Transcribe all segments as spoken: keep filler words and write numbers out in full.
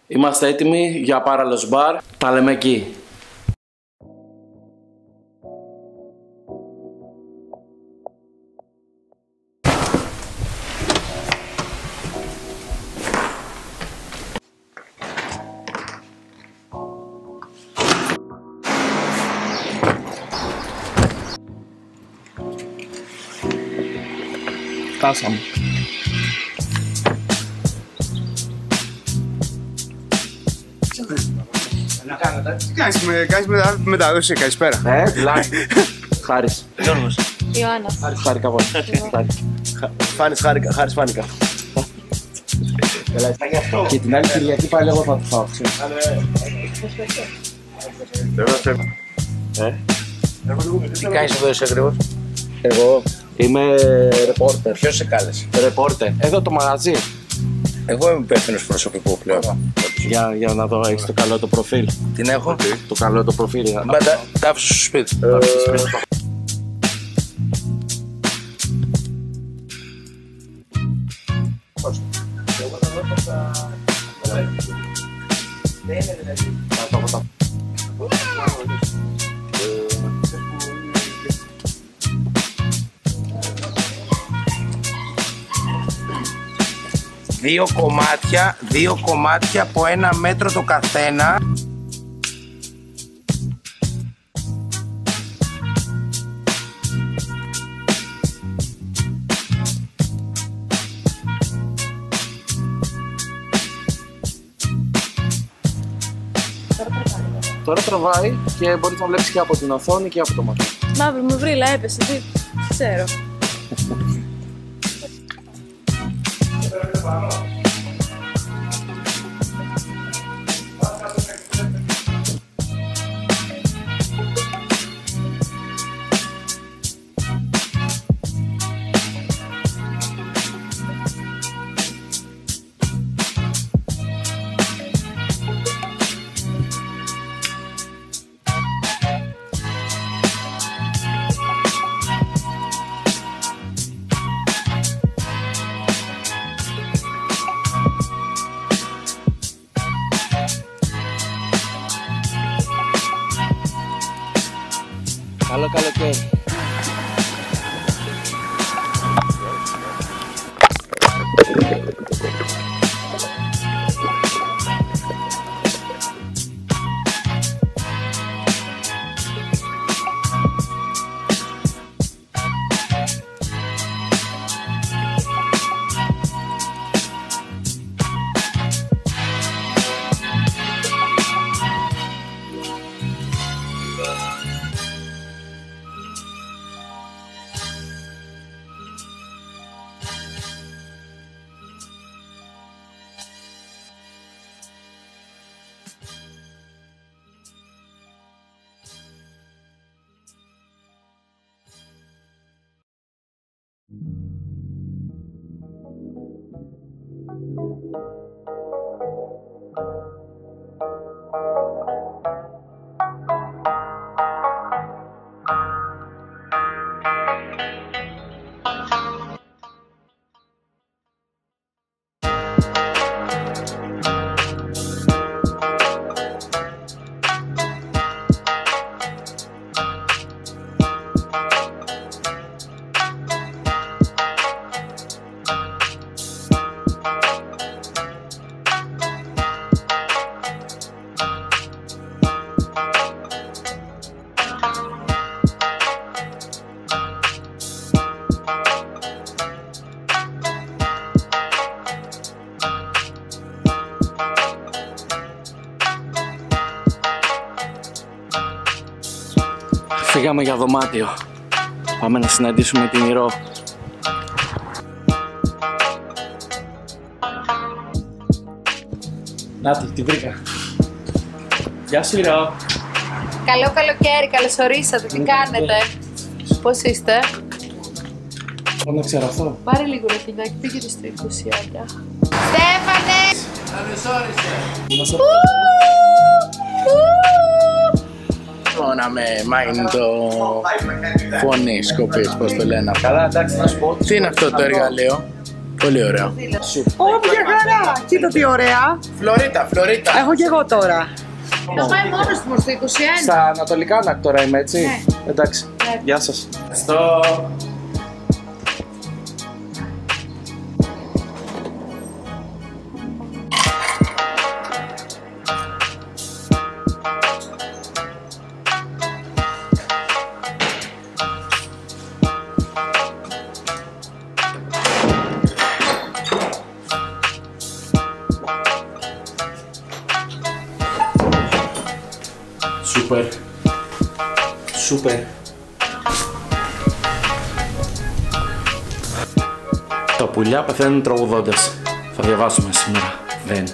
Είμαστε έτοιμοι για Parallels Bar. Τα λέμε εκεί. Φτάσαμε. Να κάνετε. Τι κάνεις με, κάνεις με, μεταδόση, καλησπέρα. Ε, δηλαδή. Χάρης. Γιώργος. Ιωάννα. Χάρηκα πολύ. Φάνης, χάρηκα, Χάρης φάνηκα. Και την άλλη Κυριακή πάλι εγώ θα το φάω. Τι κάνεις εδώ εσύ ακριβώς? Εγώ είμαι ρεπόρτερ. Ποιος σε κάλεσε? Ρεπόρτερ. Εδώ το μαγαζί. Εγώ είμαι υπεύθυνος προσωπικού πλέον. Για, για να δω, έχεις το καλό το προφίλ. Την έχω. Το καλό το προφίλ. Μπα, τα, τα άφησα στο σπίτι. Τα άφησα στο σπίτι. Δύο κομμάτια, δύο κομμάτια από ένα μέτρο το καθένα. Τώρα τραβάει και μπορείς να βλέπεις και από την οθόνη και από το μάτι. Μαύρη μου βρύλα έπεσε, τι ξέρω. Καλό καλοκαίρι. Φύγαμε για δωμάτιο. Πάμε να συναντήσουμε την Ηρώ. Νάτι, τη βρήκα. Γεια σου Ηρώ. Καλό καλοκαίρι, καλώς ορίσατε. Τι κάνετε? Πώς είστε? Πώς να ξέρω αυτό. Πάρε λίγο ρε φιλάκι, πήγε στο είκοσι. Στέφανε! Καλώς όρισε. Να με μάιν το φωνή σκοπής, πώς το λένε. Καλά, εντάξει, να σου πω. Τι είναι αυτό το εργαλείο? Πολύ ωραία. Ω, ποια χαρά! Κοίτα τι ωραία. Φλωρίτα, Φλωρίτα. Έχω κι εγώ τώρα. Θα πάει μόνος του στο είκοσι ένα. Στα ανατολικά να τώρα είμαι, έτσι. Ναι. Εντάξει. Ναι. Γεια σας. Στο... Σούπερ. Σούπερ. Τα πουλιά πεθαίνουν τραγουδώντας. Θα διαβάσουμε σήμερα. Δεν.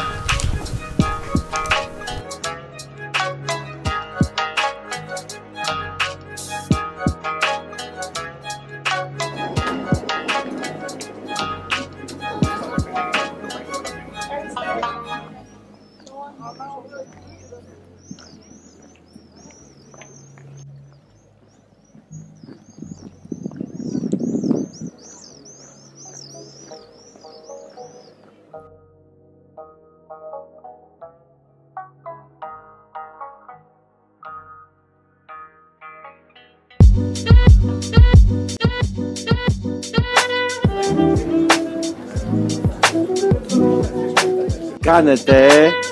Κάνετε.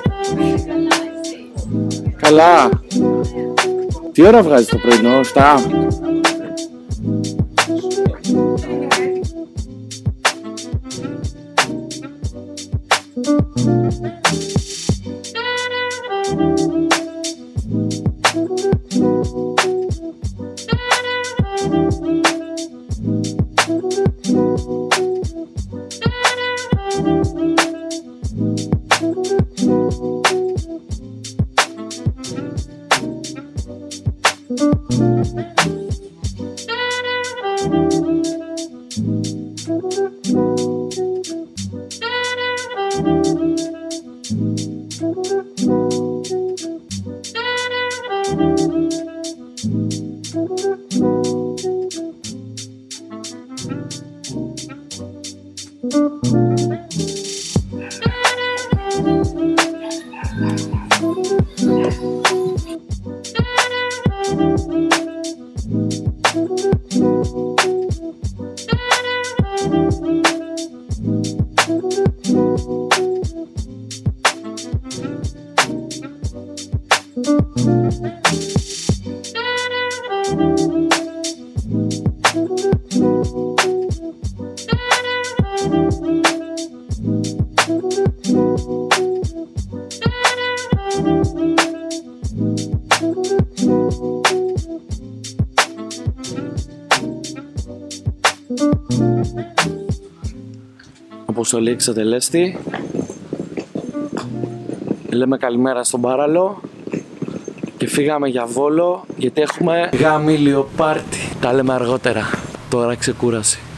Καλά. Τι ώρα βγάζει το πρωινό, εφτά. Αποστολή εξατελέστη. Λέμε καλημέρα στον Πάραλο και φύγαμε για Βόλο γιατί έχουμε γαμήλιο πάρτι. Τα λέμε αργότερα. Τώρα ξεκούραση.